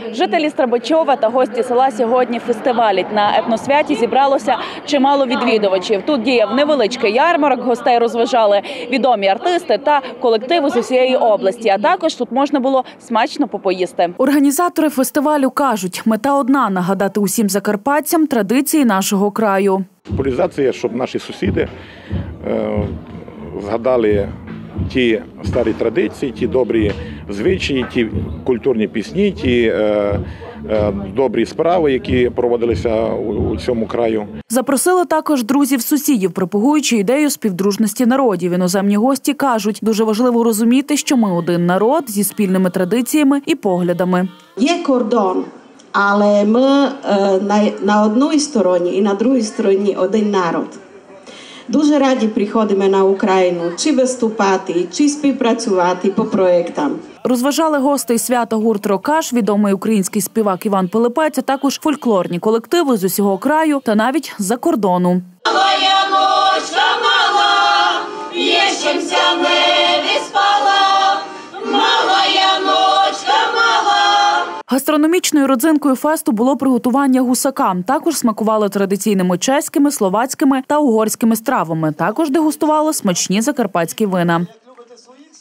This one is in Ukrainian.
Жителі Стрибачова та гості села сьогодні фестивалять. На етносвяті зібралося чимало відвідувачів. Тут діяв невеличкий ярмарок, гостей розважали відомі артисти та колективи з усієї області. А також тут можна було смачно попоїсти. Організатори фестивалю кажуть, мета одна – нагадати усім закарпатцям традиції нашого краю. Популяризація, щоб наші сусіди згадали ті старі традиції, ті добрі звичаї, ті культурні пісні, ті добрі справи, які проводилися у цьому краю. Запросили також друзів-сусідів, пропагуючи ідею співдружності народів. Іноземні гості кажуть, дуже важливо розуміти, що ми один народ зі спільними традиціями і поглядами. Є кордон, але ми на одній стороні і на другій стороні один народ. Дуже раді приходимо на Україну, чи виступати, чи співпрацювати по проєктам. Розважали гостей свята гурт «Рокаш», відомий український співак Іван Пилипець, а також фольклорні колективи з усього краю та навіть з-за кордону. Малая ночка мала, єщемся не відспала, малая ночка мала. Гастрономічною родзинкою фесту було приготування гусака. Також смакували традиційними чеськими, словацькими та угорськими стравами. Також дегустували смачні закарпатські вина.